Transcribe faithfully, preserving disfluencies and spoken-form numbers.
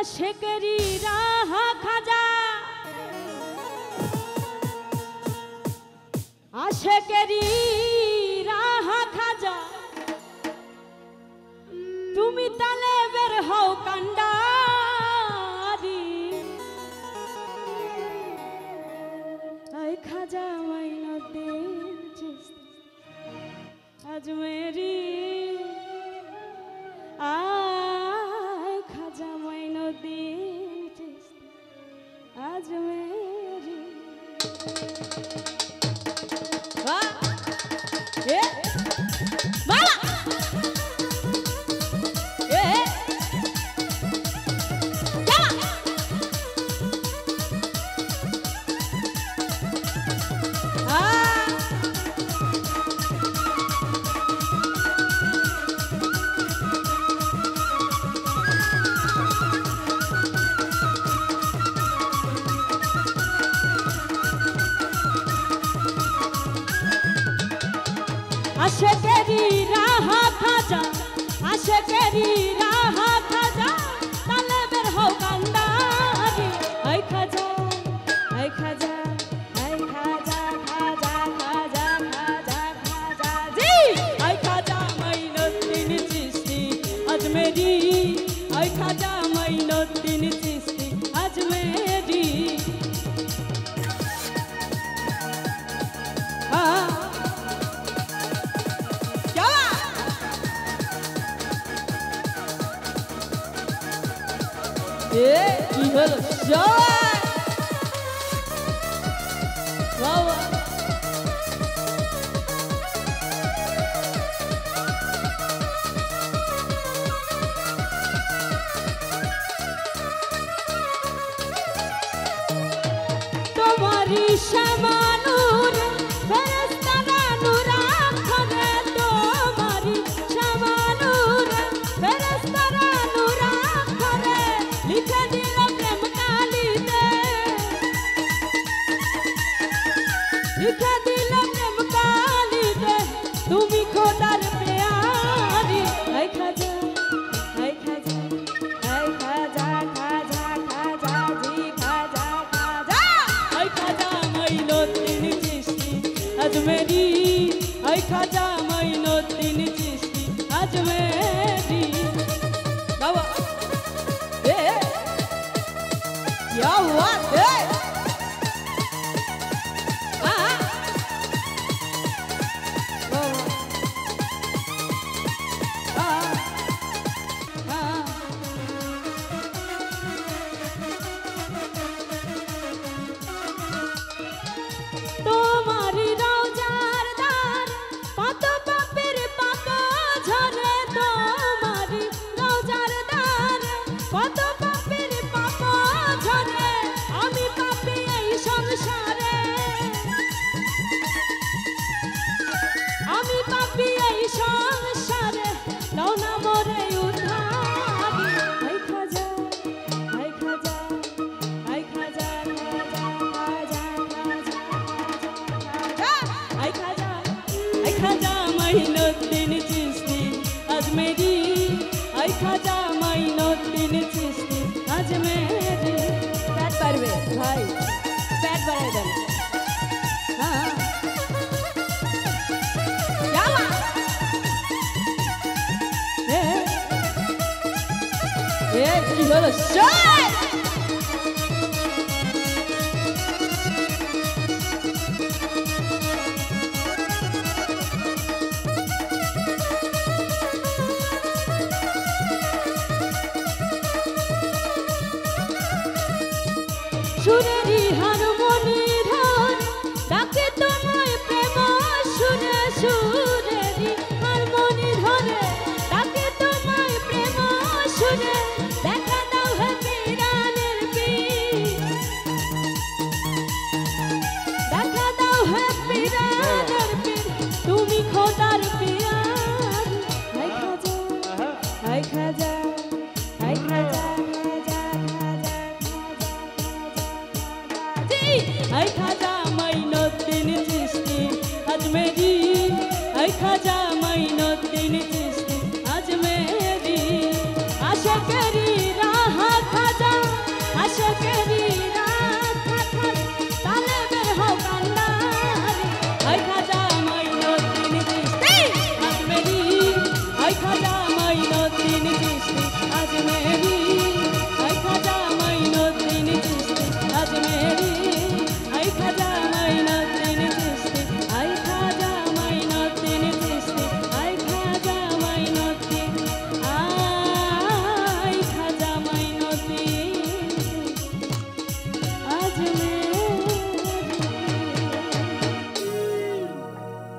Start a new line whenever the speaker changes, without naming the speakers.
আশেকেরি রাহা খাজা আশেকেরি রাহা খাজা তুমি তালে বের হও কান্ডারি আই খাজা মাইনুদ্দিন চিশতি আজমেরি আয় খাজা মাইনুদ্দিন চিশতি আজমেরি বাহ এ বাবা এ বাবা আ আশেকেরি রাহা খাজা আশেকেরি রাহা খাজা তালে বের হও কান্ডারি আই খাজা আই খাজা আই খাজা খাজা খাজা খাজা খাজা জি আই খাজা মাইনুদ্দিন চিশতি আজমেরি আই খাজা মাইনুদ্দিন চিশতি আজমেরি হ্যাঁ এ কি হলো জয় বাবা তোমারি শামানুর ফেরেশতারা নূর আখরে তোমারি শামানুর ফেরেশতারা নূর আখরে লিখে দিল প্রেম কালিতে লিখে দিল প্রেম কালিতে তুমি খোদার প্যারি আই খাজা আই খাজা আই খাজা খাজা খাজা জি খাজা খাজা আই খাজা মাইনুদ্দিন চিশতি আজমেরি আই খাজা মাইনুদ্দিন চিশতি আজমেরি বাবা এ क्या हुआ ए हाँ हाँ हाँ তোমারি রওজার দ্বার কত পাপের পাকা ঝরে তোমারি রওজার দ্বার কত পাপের পাকা ঝরে আমি পাপী এই সংসারে আমি পাপী এই সংসারে নাও না মোরে উদ্ধারি আই খাজা আই খাজা আই খাজা খাজা খাজা খাজা আই খাজা আই খাজা মাইনুদ্দিন চিশতি আজমেরি আই খাজা মাইনুদ্দিন চিশতি আজমেরি পেট পারবে ভাই পেট বাড়াই দেন হ্যাঁ যাওয়া এ এ কি হলো জয় সুরেরি হারমোনি ধর ডাকে তোমায় প্রেম সুরে সুরেরি হারমোনি ধরে ডাকে তোমায় প্রেম সুরে দেখা দাও হে পিরানের পীর দেখা দাও হে পিরানের পীর তুমি খোদার পিরান আই খাজা আই খাজা আই খাজা